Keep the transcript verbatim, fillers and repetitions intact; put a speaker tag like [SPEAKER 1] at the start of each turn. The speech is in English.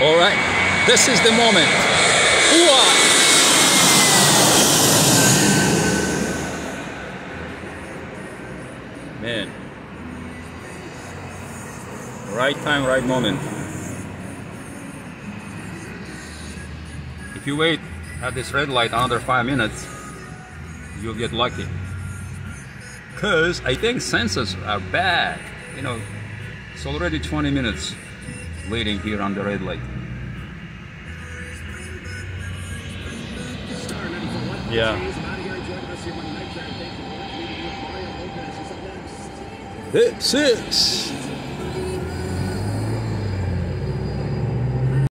[SPEAKER 1] All right, this is the moment. Ooh-ah! Man, right time, right moment. If you wait at this red light another five minutes, you'll get lucky. Cause I think sensors are bad. You know, it's already twenty minutes waiting here on the red light. Yeah. This is